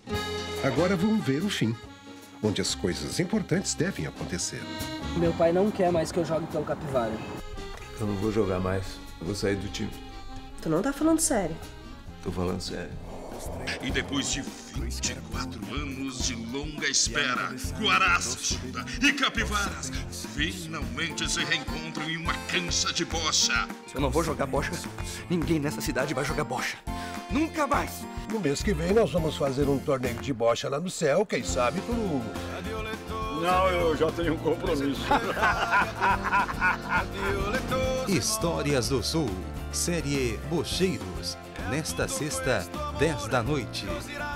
Agora vamos ver o fim, onde as coisas importantes devem acontecer. Meu pai não quer mais que eu jogue pelo Capivara. Eu não vou jogar mais. Eu vou sair do time. Tu não tá falando sério? Tô falando sério. E depois de 24 anos de longa espera, Guarás, Chuta e Capivaras finalmente se reencontram em uma cancha de bocha. Se eu não vou jogar bocha, ninguém nessa cidade vai jogar bocha. Nunca mais! No mês que vem nós vamos fazer um torneio de bocha lá no céu, quem sabe tu... Não, eu já tenho um compromisso. Histórias do Sul, série Bocheiros, nesta sexta, 10 da noite.